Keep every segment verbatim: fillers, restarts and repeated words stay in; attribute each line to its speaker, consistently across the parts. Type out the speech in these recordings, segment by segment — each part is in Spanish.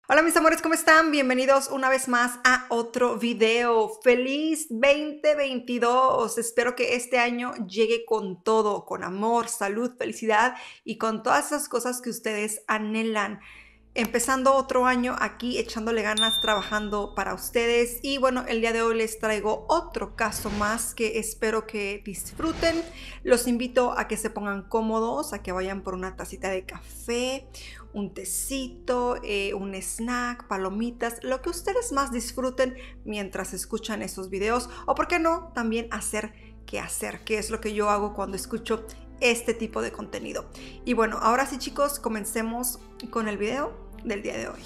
Speaker 1: Hola mis amores, ¿cómo están? Bienvenidos una vez más a otro video. ¡Feliz veinte veintidós! Espero que este año llegue con todo, con amor, salud, felicidad y con todas esas cosas que ustedes anhelan. Empezando otro año aquí, echándole ganas, trabajando para ustedes. Y bueno, el día de hoy les traigo otro caso más que espero que disfruten. Los invito a que se pongan cómodos, a que vayan por una tacita de café, un tecito, eh, un snack, palomitas, lo que ustedes más disfruten mientras escuchan esos videos. O por qué no, también hacer qué hacer, que es lo que yo hago cuando escucho este tipo de contenido. Y bueno, ahora sí chicos, comencemos con el video del día de hoy.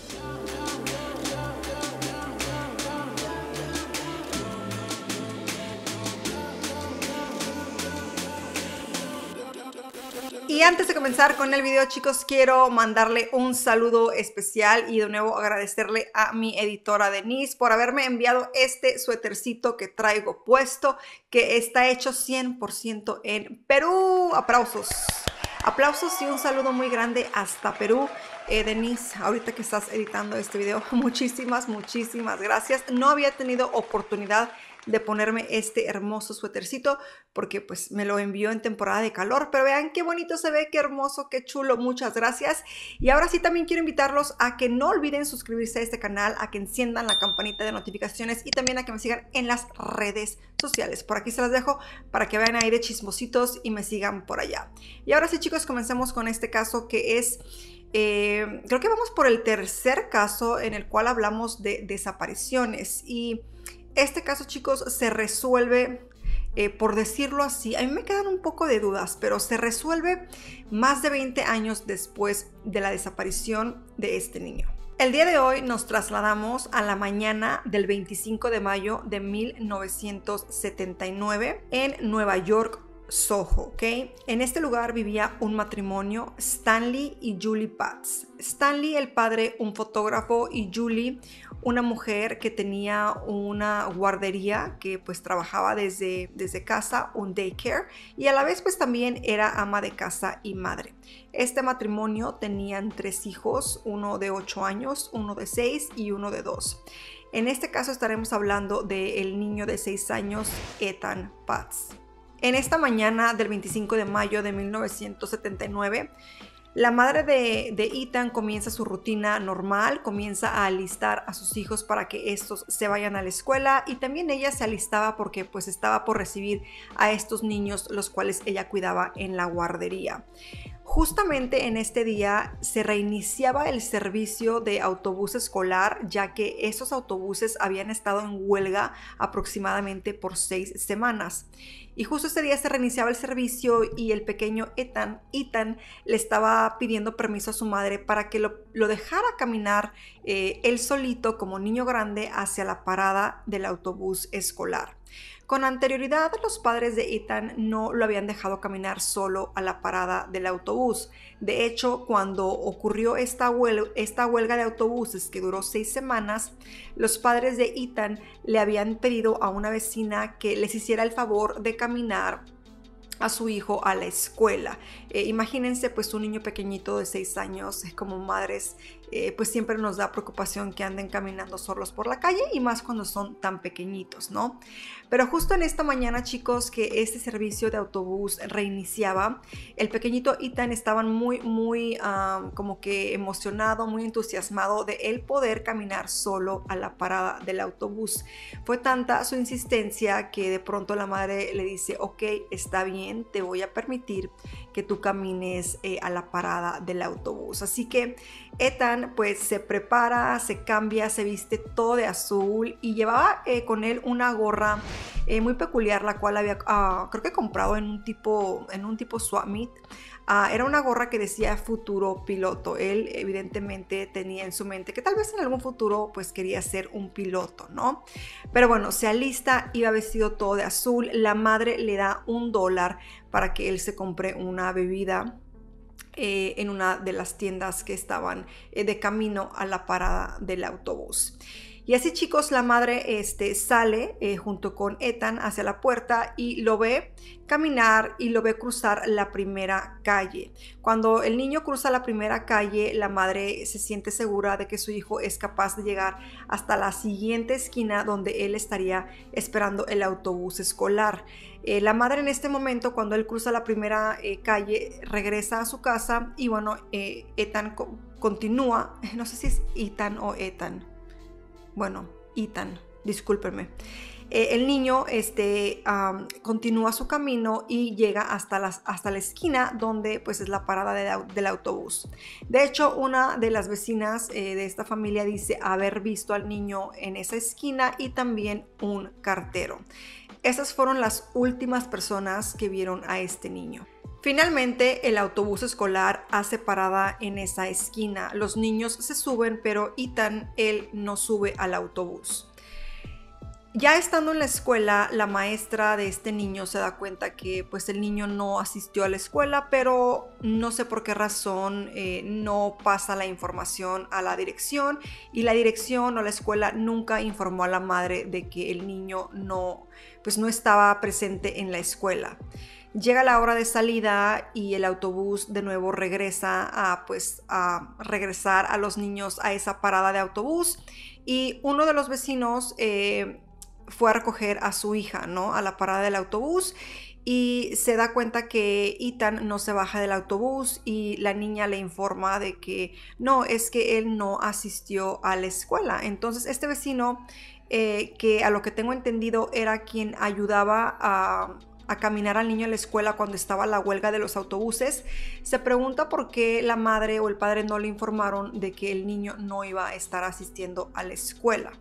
Speaker 1: Y antes de comenzar con el video, chicos, quiero mandarle un saludo especial y de nuevo agradecerle a mi editora Denise por haberme enviado este suétercito que traigo puesto, que está hecho cien por ciento en Perú. ¡Aplausos! Aplausos y un saludo muy grande hasta Perú. Eh, Denise, ahorita que estás editando este video, muchísimas, muchísimas gracias. No había tenido oportunidad de ponerme este hermoso suétercito porque pues me lo envió en temporada de calor, pero vean qué bonito se ve, qué hermoso, qué chulo, muchas gracias. Y ahora sí también quiero invitarlos a que no olviden suscribirse a este canal, a que enciendan la campanita de notificaciones y también a que me sigan en las redes sociales. Por aquí se las dejo para que vayan ahí de chismositos y me sigan por allá. Y ahora sí chicos, comencemos con este caso que es Eh, creo que vamos por el tercer caso en el cual hablamos de desapariciones y este caso chicos se resuelve, eh, por decirlo así, a mí me quedan un poco de dudas, pero se resuelve más de veinte años después de la desaparición de este niño. El día de hoy nos trasladamos a la mañana del veinticinco de mayo de mil novecientos setenta y nueve en Nueva York, Soho, ¿ok? En este lugar vivía un matrimonio, Stanley y Julie Patz. Stanley, el padre, un fotógrafo, y Julie, una mujer que tenía una guardería, que pues trabajaba desde, desde casa, un daycare, y a la vez pues también era ama de casa y madre. Este matrimonio tenían tres hijos, uno de ocho años, uno de seis y uno de dos. En este caso estaremos hablando del niño de seis años, Ethan Patz. En esta mañana del veinticinco de mayo de mil novecientos setenta y nueve, la madre de, de Ethan comienza su rutina normal, comienza a alistar a sus hijos para que estos se vayan a la escuela y también ella se alistaba porque pues estaba por recibir a estos niños los cuales ella cuidaba en la guardería. Justamente en este día se reiniciaba el servicio de autobús escolar, ya que esos autobuses habían estado en huelga aproximadamente por seis semanas. Y justo ese día se reiniciaba el servicio y el pequeño Ethan, Ethan le estaba pidiendo permiso a su madre para que lo, lo dejara caminar eh, él solito como niño grande hacia la parada del autobús escolar. Con anterioridad, los padres de Ethan no lo habían dejado caminar solo a la parada del autobús. De hecho, cuando ocurrió esta huelga, esta huelga de autobuses que duró seis semanas, los padres de Ethan le habían pedido a una vecina que les hiciera el favor de caminar a su hijo a la escuela. Eh, imagínense pues un niño pequeñito de seis años, como madres, eh, pues siempre nos da preocupación que anden caminando solos por la calle y más cuando son tan pequeñitos, ¿no? Pero justo en esta mañana, chicos, que este servicio de autobús reiniciaba, el pequeñito Ethan estaba muy, muy um, como que emocionado, muy entusiasmado de él poder caminar solo a la parada del autobús. Fue tanta su insistencia que de pronto la madre le dice, ok, está bien, te voy a permitir que tú camines eh, a la parada del autobús. Así que Ethan pues se prepara, se cambia, se viste todo de azul y llevaba eh, con él una gorra eh, muy peculiar, la cual había uh, creo que comprado en un tipo, en un tipo swap meet. Uh, era una gorra que decía futuro piloto. Él evidentemente tenía en su mente que tal vez en algún futuro pues quería ser un piloto, ¿no? Pero bueno, se alista, iba vestido todo de azul. La madre le da un dólar para que él se compre una bebida eh, en una de las tiendas que estaban eh, de camino a la parada del autobús. Y así, chicos, la madre este, sale eh, junto con Ethan hacia la puerta y lo ve caminar y lo ve cruzar la primera calle. Cuando el niño cruza la primera calle, la madre se siente segura de que su hijo es capaz de llegar hasta la siguiente esquina donde él estaría esperando el autobús escolar. Eh, la madre en este momento, cuando él cruza la primera eh, calle, regresa a su casa y bueno, eh, Ethan co continúa, no sé si es Ethan o Ethan, bueno, Ethan, discúlpenme. Eh, el niño este, um, continúa su camino y llega hasta, las, hasta la esquina donde pues es la parada de, del autobús. De hecho, una de las vecinas eh, de esta familia dice haber visto al niño en esa esquina y también un cartero. Esas fueron las últimas personas que vieron a este niño. Finalmente, el autobús escolar hace parada en esa esquina. Los niños se suben, pero Ethan, él no sube al autobús. Ya estando en la escuela, la maestra de este niño se da cuenta que pues el niño no asistió a la escuela, pero no sé por qué razón eh, no pasa la información a la dirección y la dirección o la escuela nunca informó a la madre de que el niño no, pues no estaba presente en la escuela. Llega la hora de salida y el autobús de nuevo regresa a, pues, a regresar a los niños a esa parada de autobús y uno de los vecinos eh, fue a recoger a su hija, ¿no? A la parada del autobús y se da cuenta que Ethan no se baja del autobús y la niña le informa de que no, es que él no asistió a la escuela. Entonces este vecino, eh, que a lo que tengo entendido era quien ayudaba a... a caminar al niño a la escuela cuando estaba la huelga de los autobuses, se pregunta por qué la madre o el padre no le informaron de que el niño no iba a estar asistiendo a la escuela.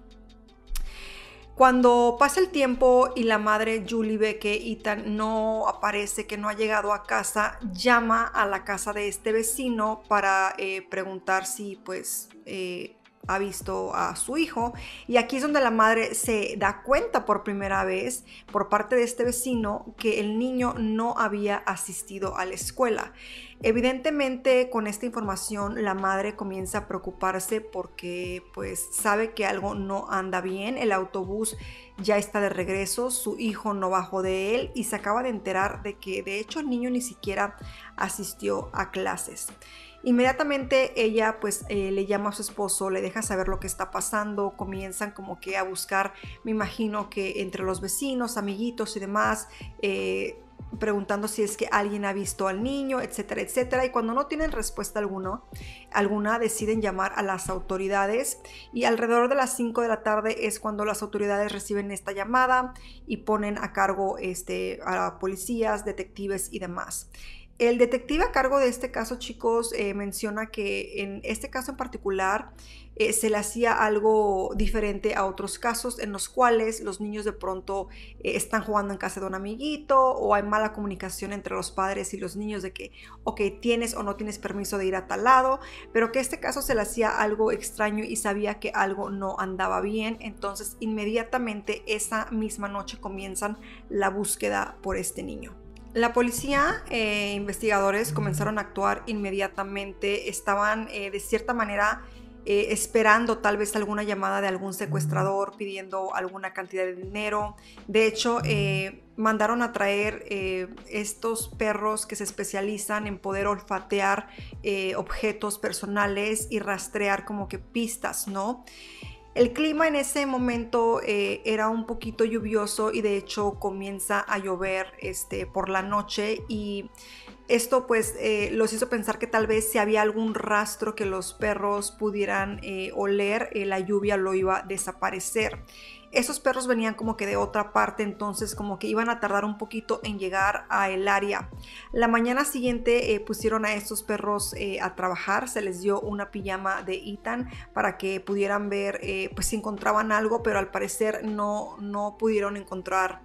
Speaker 1: Cuando pasa el tiempo y la madre Julie ve que Ethan no aparece, que no ha llegado a casa, llama a la casa de este vecino para eh, preguntar si pues eh, ha visto a su hijo, y aquí es donde la madre se da cuenta por primera vez por parte de este vecino que el niño no había asistido a la escuela. Evidentemente, con esta información la madre comienza a preocuparse porque pues sabe que algo no anda bien. El autobús ya está de regreso, su hijo no bajó de él y se acaba de enterar de que de hecho el niño ni siquiera asistió a clases. Inmediatamente ella pues eh, le llama a su esposo, le deja saber lo que está pasando, comienzan como que a buscar, me imagino que entre los vecinos, amiguitos y demás, eh, preguntando si es que alguien ha visto al niño, etcétera, etcétera. Y cuando no tienen respuesta alguna, alguna deciden llamar a las autoridades y alrededor de las cinco de la tarde es cuando las autoridades reciben esta llamada y ponen a cargo este, a policías, detectives y demás. El detective a cargo de este caso, chicos, eh, menciona que en este caso en particular eh, se le hacía algo diferente a otros casos en los cuales los niños de pronto eh, están jugando en casa de un amiguito o hay mala comunicación entre los padres y los niños de que, ok, tienes o no tienes permiso de ir a tal lado, pero que este caso se le hacía algo extraño y sabía que algo no andaba bien. Entonces inmediatamente esa misma noche comienzan la búsqueda por este niño. La policía e eh, investigadores comenzaron a actuar inmediatamente, estaban eh, de cierta manera eh, esperando tal vez alguna llamada de algún secuestrador pidiendo alguna cantidad de dinero. De hecho, eh, mandaron a traer eh, estos perros que se especializan en poder olfatear eh, objetos personales y rastrear como que pistas, ¿no? El clima en ese momento eh, era un poquito lluvioso y de hecho comienza a llover este, por la noche y esto pues eh, los hizo pensar que tal vez si había algún rastro que los perros pudieran eh, oler, eh, la lluvia lo iba a desaparecer. Esos perros venían como que de otra parte, entonces como que iban a tardar un poquito en llegar a el área. La mañana siguiente eh, pusieron a estos perros eh, a trabajar, se les dio una pijama de Ethan para que pudieran ver eh, pues si encontraban algo, pero al parecer no, no pudieron encontrar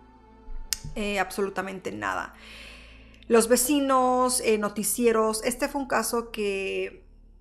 Speaker 1: eh, absolutamente nada. Los vecinos, eh, noticieros, este fue un caso que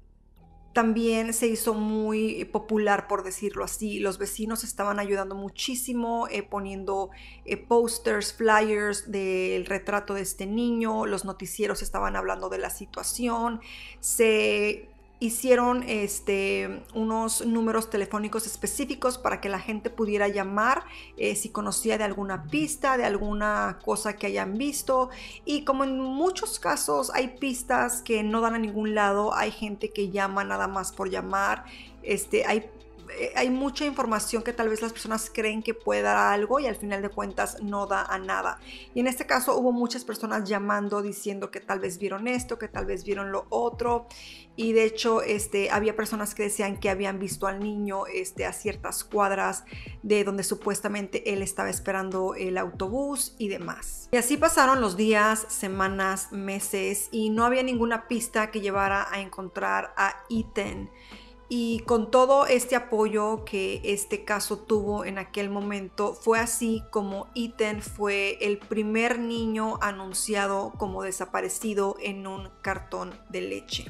Speaker 1: también se hizo muy popular, por decirlo así. Los vecinos estaban ayudando muchísimo, eh, poniendo eh, posters, flyers del retrato de este niño. Los noticieros estaban hablando de la situación. Se hicieron este, unos números telefónicos específicos para que la gente pudiera llamar eh, si conocía de alguna pista, de alguna cosa que hayan visto. Y como en muchos casos hay pistas que no dan a ningún lado, hay gente que llama nada más por llamar, este, hay hay mucha información que tal vez las personas creen que puede dar a algo y al final de cuentas no da a nada. Y en este caso hubo muchas personas llamando diciendo que tal vez vieron esto, que tal vez vieron lo otro. Y de hecho este, había personas que decían que habían visto al niño este, a ciertas cuadras de donde supuestamente él estaba esperando el autobús y demás. Y así pasaron los días, semanas, meses y no había ninguna pista que llevara a encontrar a Ethan. Y con todo este apoyo que este caso tuvo en aquel momento, fue así como Ethan fue el primer niño anunciado como desaparecido en un cartón de leche.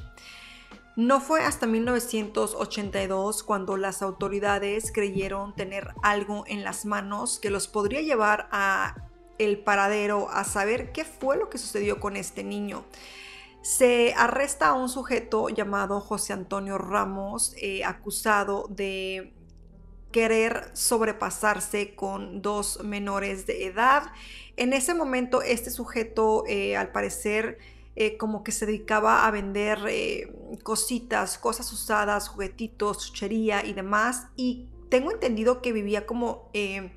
Speaker 1: No fue hasta mil novecientos ochenta y dos cuando las autoridades creyeron tener algo en las manos que los podría llevar a el paradero, a saber qué fue lo que sucedió con este niño. Se arresta a un sujeto llamado José Antonio Ramos, eh, acusado de querer sobrepasarse con dos menores de edad. En ese momento este sujeto eh, al parecer eh, como que se dedicaba a vender eh, cositas, cosas usadas, juguetitos, chuchería y demás. Y tengo entendido que vivía como eh,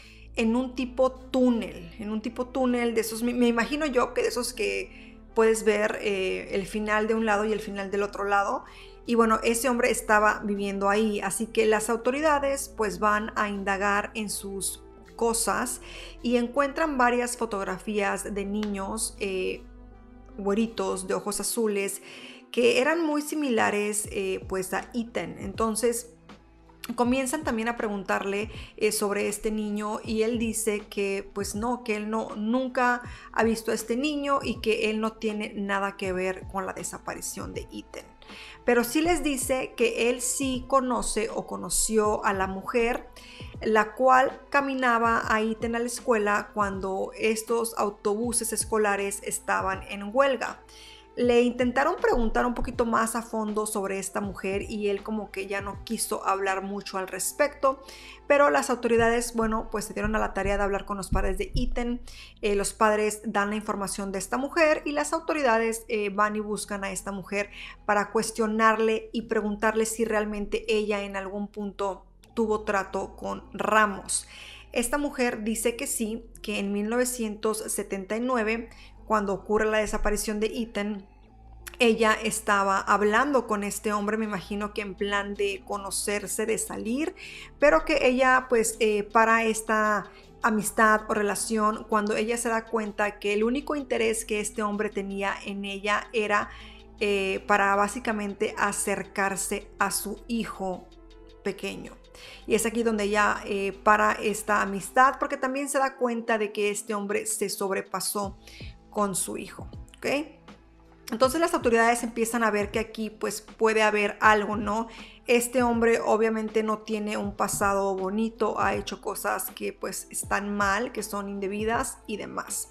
Speaker 1: en un tipo túnel, en un tipo túnel de esos, me, me imagino yo que de esos que puedes ver eh, el final de un lado y el final del otro lado. Y bueno, ese hombre estaba viviendo ahí, así que las autoridades pues van a indagar en sus cosas y encuentran varias fotografías de niños eh, güeritos de ojos azules que eran muy similares eh, pues a Ethan. Entonces comienzan también a preguntarle eh, sobre este niño y él dice que pues no, que él no, nunca ha visto a este niño y que él no tiene nada que ver con la desaparición de Ethan. Pero sí les dice que él sí conoce o conoció a la mujer, la cual caminaba a Ethan a la escuela cuando estos autobuses escolares estaban en huelga. Le intentaron preguntar un poquito más a fondo sobre esta mujer y él como que ya no quiso hablar mucho al respecto, pero las autoridades, bueno, pues se dieron a la tarea de hablar con los padres de Ethan. Eh, los padres dan la información de esta mujer y las autoridades eh, van y buscan a esta mujer para cuestionarle y preguntarle si realmente ella en algún punto tuvo trato con Ramos. Esta mujer dice que sí, que en mil novecientos setenta y nueve, cuando ocurre la desaparición de Ethan, ella estaba hablando con este hombre, me imagino que en plan de conocerse, de salir, pero que ella pues eh, para esta amistad o relación, cuando ella se da cuenta que el único interés que este hombre tenía en ella era eh, para básicamente acercarse a su hijo pequeño. Y es aquí donde ella eh, para esta amistad, porque también se da cuenta de que este hombre se sobrepasó con su hijo, ¿ok? Entonces las autoridades empiezan a ver que aquí pues puede haber algo, ¿no? Este hombre obviamente no tiene un pasado bonito, ha hecho cosas que pues están mal, que son indebidas y demás.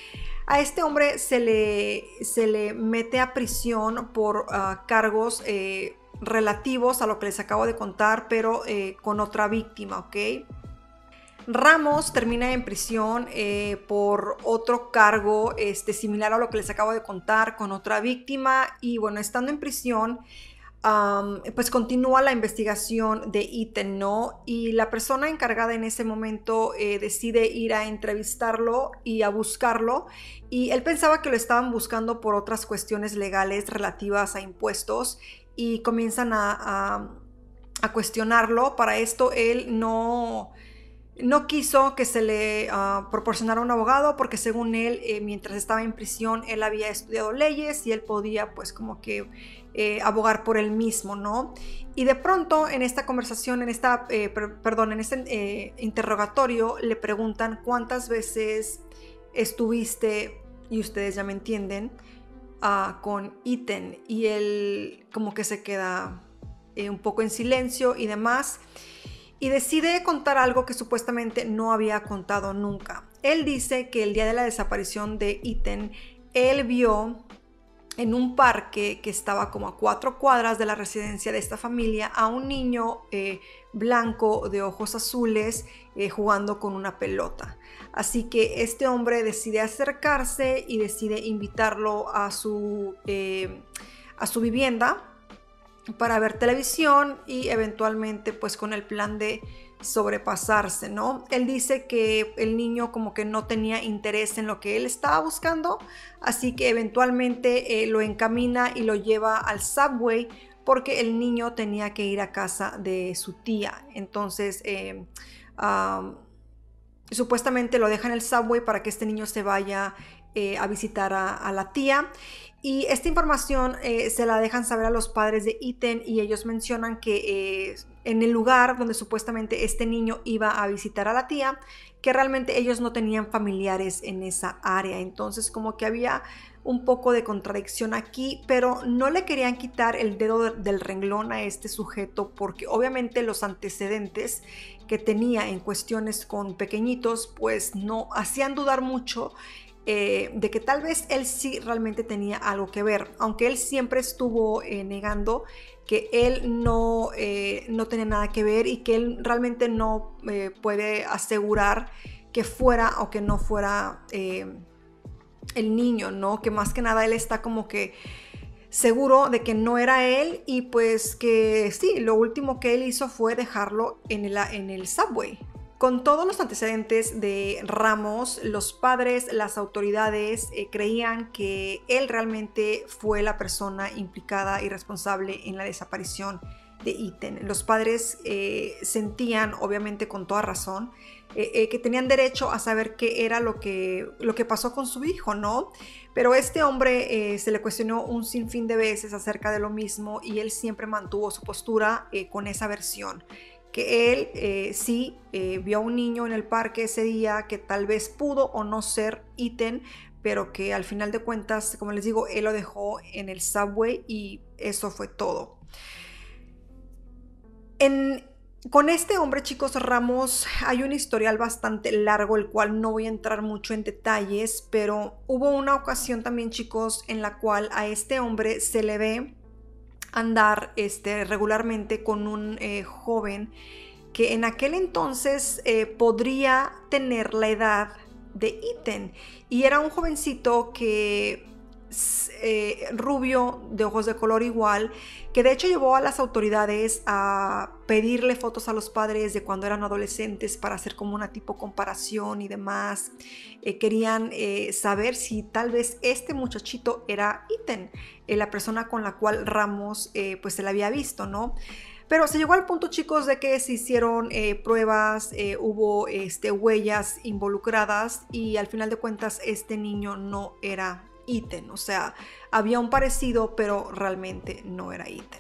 Speaker 1: A este hombre se le, se le mete a prisión por uh, cargos eh, relativos a lo que les acabo de contar, pero eh, con otra víctima, ¿ok? Ramos termina en prisión eh, por otro cargo este, similar a lo que les acabo de contar, con otra víctima. Y bueno, estando en prisión, um, pues continúa la investigación de Ethan, ¿no? Y la persona encargada en ese momento eh, decide ir a entrevistarlo y a buscarlo. Y él pensaba que lo estaban buscando por otras cuestiones legales relativas a impuestos y comienzan a, a, a cuestionarlo. Para esto él no... No quiso que se le uh, proporcionara un abogado porque según él, eh, mientras estaba en prisión, él había estudiado leyes y él podía pues como que eh, abogar por él mismo, ¿no? Y de pronto en esta conversación, en esta, eh, per perdón, en este eh, interrogatorio le preguntan cuántas veces estuviste, y ustedes ya me entienden, uh, con Ethan. Y él como que se queda eh, un poco en silencio y demás. Y decide contar algo que supuestamente no había contado nunca. Él dice que el día de la desaparición de Ethan, él vio en un parque que estaba como a cuatro cuadras de la residencia de esta familia a un niño eh, blanco de ojos azules eh, jugando con una pelota. Así que este hombre decide acercarse y decide invitarlo a su, eh, a su vivienda para ver televisión y eventualmente pues con el plan de sobrepasarse, ¿no? Él dice que el niño como que no tenía interés en lo que él estaba buscando, así que eventualmente eh, lo encamina y lo lleva al Subway porque el niño tenía que ir a casa de su tía. Entonces, eh, um, supuestamente lo deja en el Subway para que este niño se vaya eh, a visitar a, a la tía. Y esta información eh, se la dejan saber a los padres de Ethan y ellos mencionan que eh, en el lugar donde supuestamente este niño iba a visitar a la tía, que realmente ellos no tenían familiares en esa área. Entonces como que había un poco de contradicción aquí, pero no le querían quitar el dedo del renglón a este sujeto porque obviamente los antecedentes que tenía en cuestiones con pequeñitos pues no hacían dudar mucho Eh, de que tal vez él sí realmente tenía algo que ver, aunque él siempre estuvo eh, negando que él no, eh, no tenía nada que ver y que él realmente no eh, puede asegurar que fuera o que no fuera eh, el niño, ¿no? Que más que nada él está como que seguro de que no era él y pues que sí, lo último que él hizo fue dejarlo en el, en el Subway. Con todos los antecedentes de Ramos, los padres, las autoridades eh, creían que él realmente fue la persona implicada y responsable en la desaparición de Ethan. Los padres eh, sentían, obviamente con toda razón, eh, eh, que tenían derecho a saber qué era lo que, lo que pasó con su hijo, ¿no? Pero este hombre eh, se le cuestionó un sinfín de veces acerca de lo mismo y él siempre mantuvo su postura eh, con esa versión. Que él eh, sí eh, vio a un niño en el parque ese día que tal vez pudo o no ser Ethan, pero que al final de cuentas, como les digo, él lo dejó en el Subway y eso fue todo. En, con este hombre, chicos, Ramos, hay un historial bastante largo, el cual no voy a entrar mucho en detalles, pero hubo una ocasión también, chicos, en la cual a este hombre se le ve andar este, regularmente con un eh, joven que en aquel entonces eh, podría tener la edad de Ethan y era un jovencito que eh, rubio, de ojos de color igual, que de hecho llevó a las autoridades a pedirle fotos a los padres de cuando eran adolescentes para hacer como una tipo comparación y demás. Eh, querían eh, saber si tal vez este muchachito era Ethan, eh, la persona con la cual Ramos eh, pues se la había visto, ¿no? Pero se llegó al punto, chicos, de que se hicieron eh, pruebas, eh, hubo este, huellas involucradas y al final de cuentas este niño no era Ethan. O sea, había un parecido, pero realmente no era Ethan.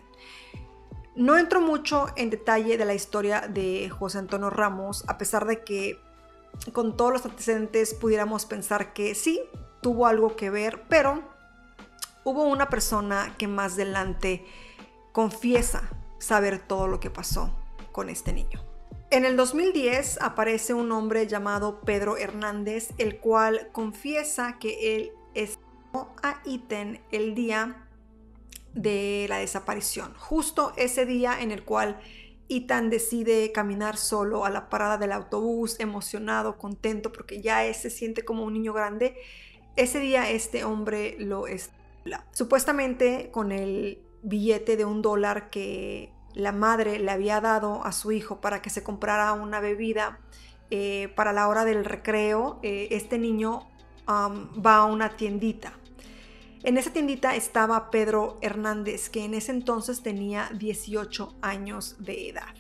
Speaker 1: No entro mucho en detalle de la historia de José Antonio Ramos, a pesar de que con todos los antecedentes pudiéramos pensar que sí, tuvo algo que ver, pero hubo una persona que más adelante confiesa saber todo lo que pasó con este niño. En el dos mil diez aparece un hombre llamado Pedro Hernández, el cual confiesa que él estuvo a Ethan el día de la desaparición, justo ese día en el cual Ethan decide caminar solo a la parada del autobús, emocionado, contento, porque ya se siente como un niño grande. Ese día este hombre lo estimula, supuestamente con el billete de un dólar que la madre le había dado a su hijo para que se comprara una bebida eh, para la hora del recreo. Eh, este niño um, va a una tiendita. En esa tiendita estaba Pedro Hernández, que en ese entonces tenía dieciocho años de edad.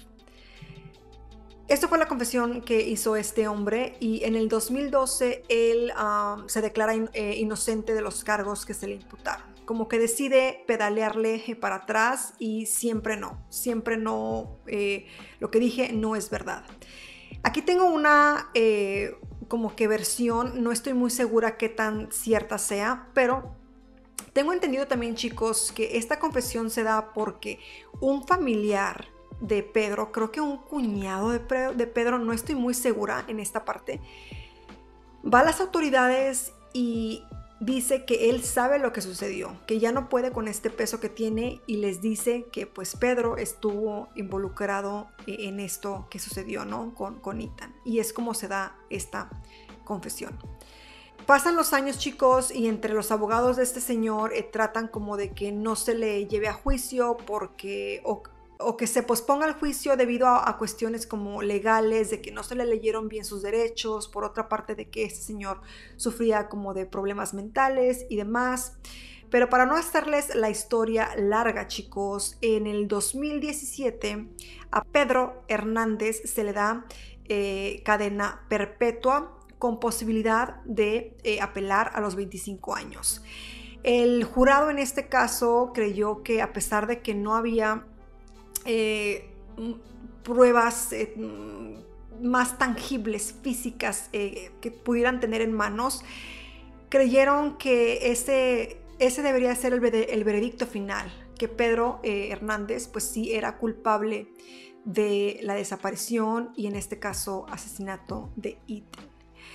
Speaker 1: Esta fue la confesión que hizo este hombre y en el dos mil doce él um, se declara in, eh, inocente de los cargos que se le imputaron. Como que decide pedalearle para atrás y siempre no, siempre no, eh, lo que dije no es verdad. Aquí tengo una eh, como que versión, no estoy muy segura qué tan cierta sea, pero tengo entendido también, chicos, que esta confesión se da porque un familiar de Pedro, creo que un cuñado de, de Pedro, no estoy muy segura en esta parte, va a las autoridades y dice que él sabe lo que sucedió, que ya no puede con este peso que tiene y les dice que pues Pedro estuvo involucrado en esto que sucedió, ¿no? Con, con Ethan. Y es como se da esta confesión. Pasan los años, chicos, y entre los abogados de este señor eh, tratan como de que no se le lleve a juicio porque... O, o que se posponga el juicio debido a, a cuestiones como legales, de que no se le leyeron bien sus derechos, por otra parte de que este señor sufría como de problemas mentales y demás. Pero para no hacerles la historia larga, chicos, en el dos mil diecisiete a Pedro Hernández se le da eh, cadena perpetua con posibilidad de eh, apelar a los veinticinco años. El jurado en este caso creyó que a pesar de que no había Eh, pruebas eh, más tangibles, físicas, eh, que pudieran tener en manos, creyeron que ese, ese debería ser el, el veredicto final, que Pedro eh, Hernández pues sí era culpable de la desaparición y en este caso asesinato de Ethan.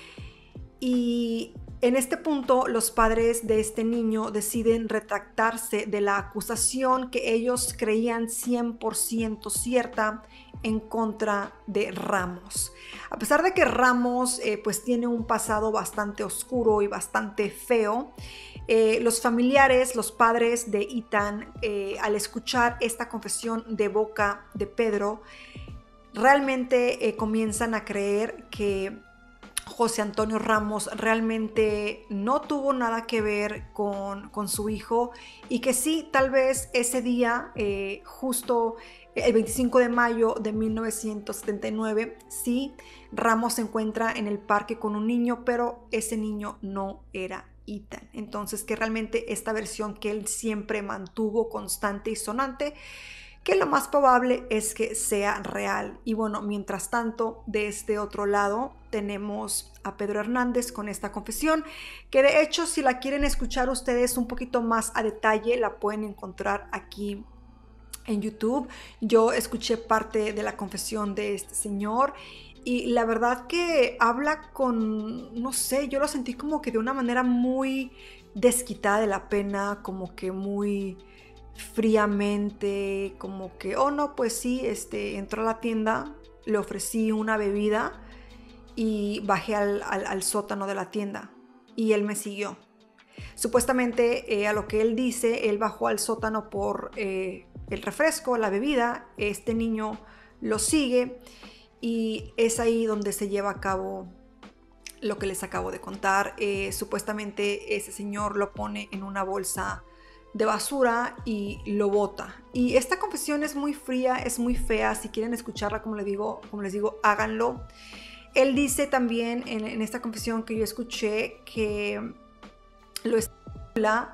Speaker 1: Y en este punto los padres de este niño deciden retractarse de la acusación que ellos creían cien por ciento cierta en contra de Ramos. A pesar de que Ramos eh, pues tiene un pasado bastante oscuro y bastante feo, eh, los familiares, los padres de Ethan, eh, al escuchar esta confesión de boca de Pedro, realmente eh, comienzan a creer que José Antonio Ramos realmente no tuvo nada que ver con, con su hijo y que sí, tal vez ese día, eh, justo el veinticinco de mayo de mil novecientos setenta y nueve, sí, Ramos se encuentra en el parque con un niño, pero ese niño no era Ethan. Entonces, que realmente esta versión que él siempre mantuvo constante y sonante, que lo más probable es que sea real. Y bueno, mientras tanto, de este otro lado tenemos a Pedro Hernández con esta confesión, que de hecho si la quieren escuchar ustedes un poquito más a detalle, la pueden encontrar aquí en YouTube. Yo escuché parte de la confesión de este señor y la verdad que habla con, no sé, yo lo sentí como que de una manera muy desquitada de la pena, como que muy fríamente, como que, oh no, pues sí, este, entró a la tienda, le ofrecí una bebida y bajé al, al, al sótano de la tienda y él me siguió. Supuestamente, eh, a lo que él dice, él bajó al sótano por eh, el refresco, la bebida, este niño lo sigue y es ahí donde se lleva a cabo lo que les acabo de contar. Eh, supuestamente ese señor lo pone en una bolsa de basura y lo bota. Y esta confesión es muy fría, es muy fea. Si quieren escucharla, como les digo, como les digo, háganlo. Él dice también en, en esta confesión que yo escuché que lo estipula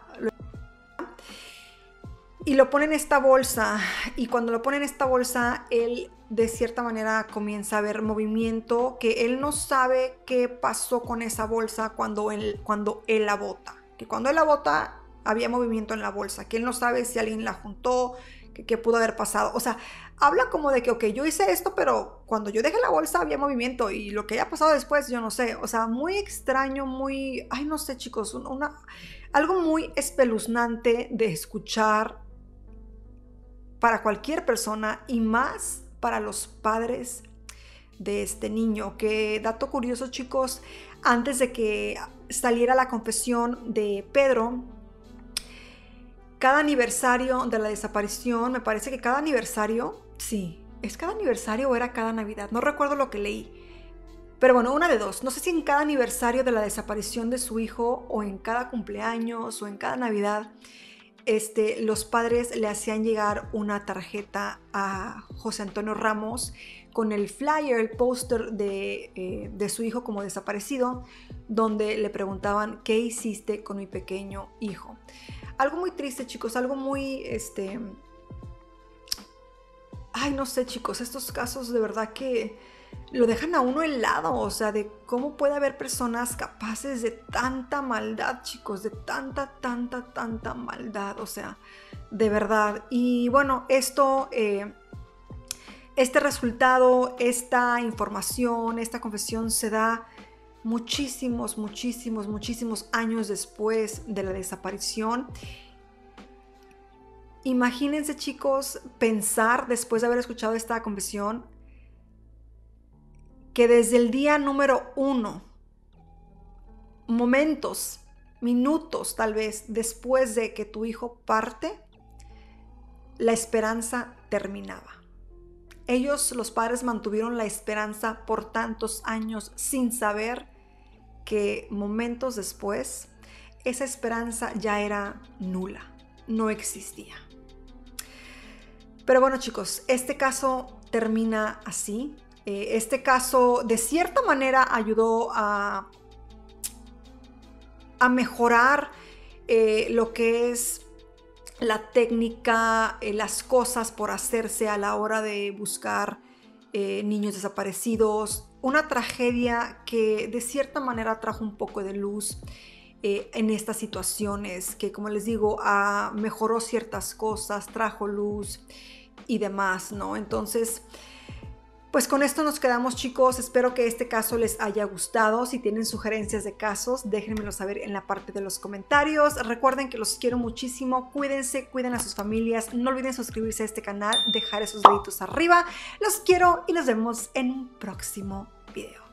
Speaker 1: y lo pone en esta bolsa. Y cuando lo pone en esta bolsa, él de cierta manera comienza a ver movimiento, que él no sabe qué pasó con esa bolsa cuando él, cuando él la bota. Que cuando él la bota había movimiento en la bolsa, que él no sabe si alguien la juntó, que, que pudo haber pasado. O sea, habla como de que, ok, yo hice esto, pero cuando yo dejé la bolsa había movimiento y lo que haya pasado después, yo no sé. O sea, muy extraño, muy, ay, no sé, chicos, una, algo muy espeluznante de escuchar para cualquier persona y más para los padres de este niño. Que dato curioso, chicos, antes de que saliera la confesión de Pedro, cada aniversario de la desaparición, me parece que cada aniversario, sí, ¿es cada aniversario o era cada Navidad? No recuerdo lo que leí. Pero bueno, una de dos. No sé si en cada aniversario de la desaparición de su hijo o en cada cumpleaños o en cada Navidad, este, los padres le hacían llegar una tarjeta a José Antonio Ramos con el flyer, el póster de, eh, de su hijo como desaparecido, donde le preguntaban, ¿qué hiciste con mi pequeño hijo? Algo muy triste, chicos, algo muy, este... Ay, no sé, chicos, estos casos de verdad que lo dejan a uno helado, o sea, de cómo puede haber personas capaces de tanta maldad, chicos, de tanta, tanta, tanta maldad, o sea, de verdad. Y bueno, esto, eh, este resultado, esta información, esta confesión se da muchísimos, muchísimos, muchísimos años después de la desaparición. Imagínense, chicos, pensar después de haber escuchado esta confesión que desde el día número uno, momentos, minutos tal vez después de que tu hijo parte, la esperanza terminaba. Ellos, los padres, mantuvieron la esperanza por tantos años sin saber que momentos después esa esperanza ya era nula, no existía. Pero bueno, chicos, este caso termina así. Eh, este caso de cierta manera ayudó a, a mejorar eh, lo que es la técnica, eh, las cosas por hacerse a la hora de buscar eh, niños desaparecidos. Una tragedia que de cierta manera trajo un poco de luz eh, en estas situaciones, que como les digo, ah, mejoró ciertas cosas, trajo luz y demás, ¿no? Entonces, pues con esto nos quedamos, chicos. Espero que este caso les haya gustado. Si tienen sugerencias de casos, déjenmelo saber en la parte de los comentarios. Recuerden que los quiero muchísimo. Cuídense, cuiden a sus familias. No olviden suscribirse a este canal, dejar esos deditos arriba. Los quiero y nos vemos en un próximo video.